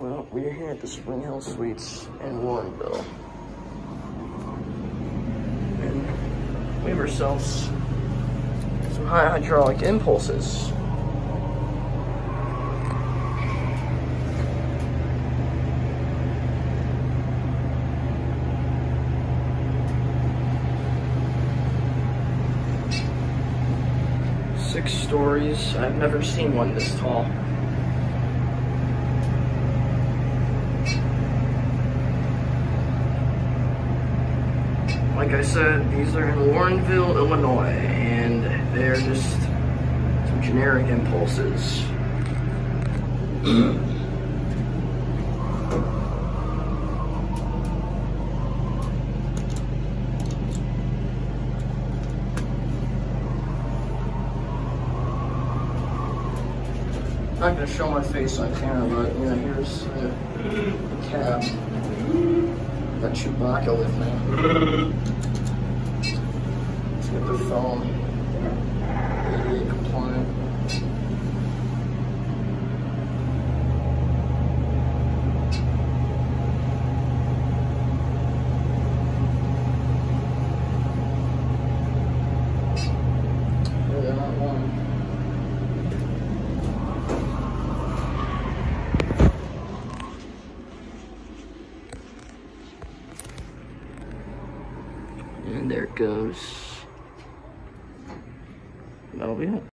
Well, we're here at the Springhill Suites in Warrenville. And we have ourselves some high hydraulic impulses. Six stories. I've never seen one this tall. Like I said, these are in Warrenville, Illinois, and they're just some generic impulses. I'm not going to show my face on camera, but you know, here's the cab. Got Chewbacca with me. Let's get the phone. ADA compliant. They're not one. And there it goes. That'll be it.